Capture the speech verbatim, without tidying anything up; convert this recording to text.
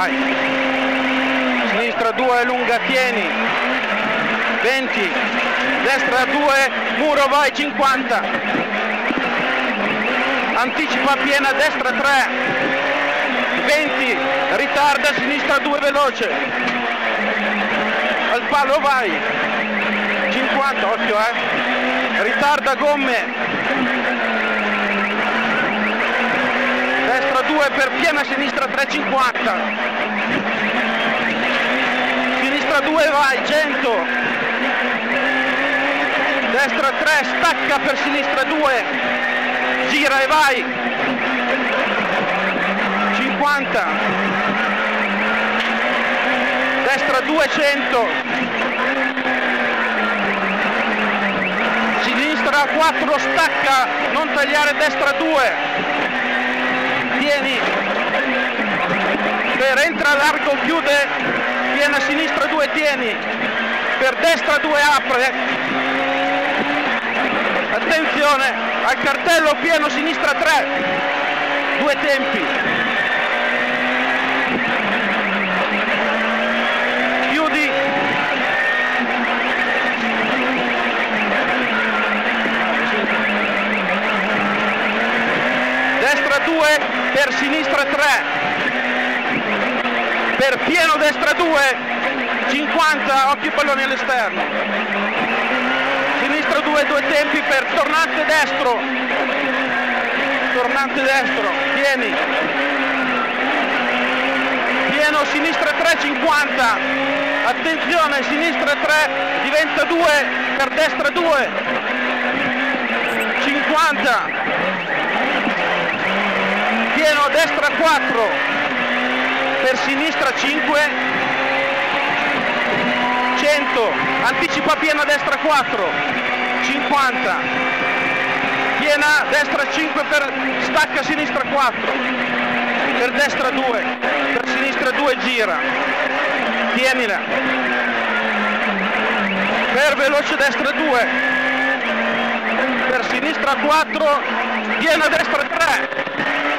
vai, sinistra due, lunga, tieni, venti, destra due, muro, vai, cinquanta, anticipa piena, destra tre, venti, ritarda, sinistra due, veloce, al palo, vai, cinquanta, occhio eh, ritarda, gomme, destra due per piena, sinistra tre, cinquanta, sinistra due, vai, cento, destra tre, stacca per sinistra due, gira e vai, cinquanta, destra duecento, sinistra quattro, stacca, non tagliare, destra due, tieni, per entra largo, chiude, piena, sinistra due, tieni, per destra due, apre, attenzione, al cartello pieno, sinistra tre, due tempi, chiudi, destra due, per sinistra tre, per pieno destra due, cinquanta, occhio palloni all'esterno, sinistra due, due tempi per tornante destro, tornante destro, tieni, pieno sinistra tre, cinquanta, attenzione, sinistra tre, diventa due, per destra due, cinquanta, pieno destra quattro, per sinistra cinque, cento, anticipa piena destra quattro, cinquanta, piena destra cinque, per stacca sinistra quattro, per destra due, per sinistra due, gira, tienila, per veloce destra due, per sinistra quattro, piena destra tre,